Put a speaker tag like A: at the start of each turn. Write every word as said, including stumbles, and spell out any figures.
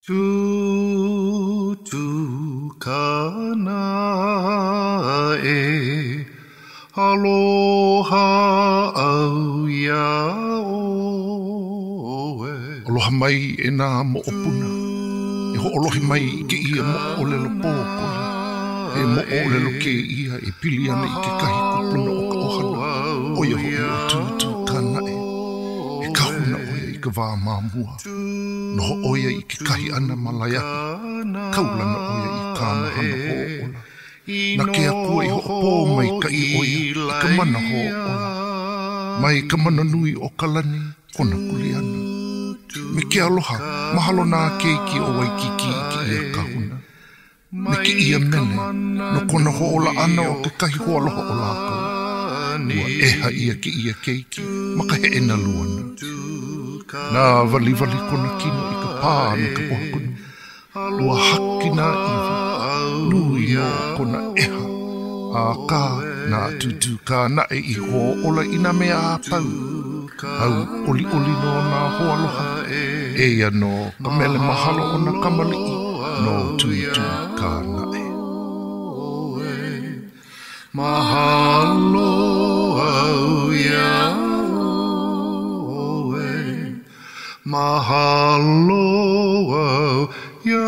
A: Tūtū KanaʻE ALOHA au ia oe.
B: Aloha mai e nā MOʻOPUNA. E hoʻolohi mai i ke ia moʻolelo pōkole. E moʻolelo ke ia e pili ana i ke kahi kupuna o ka ohana. Oia hoʻi o Tūtū KanaʻE. E kahuna oia i ka wā māmua. Noho oia i ke kahi ana malaiahi. Kaulana oia i ka mahana hoʻola. Na ke akua i hoʻopō mai ka i oia i ka mana hoʻola. Mai ka mana nui o ka lani kona kuliana. Me ke aloha, mahalo nā keiki o Waikiki i ke ia kahuna. Me ke ia mene, no kona hoʻola ana o ke kahi hoaloha o lākau. Ua eha ia ke ia keiki, maka he ena luana. Nā wali-wali kona kino i ka pā me ka pohakunu. Ua haki nā iwa, nui no kona eha. A kā nā Tūtū KanaʻE i hoʻola i nā mea a pau. Au oli-oli no nā hoaloha. Eia no ka mele mahalo o nā kamaliʻi no Tūtū KanaʻE.
A: Mahalo au ia oe. Mahalo au ia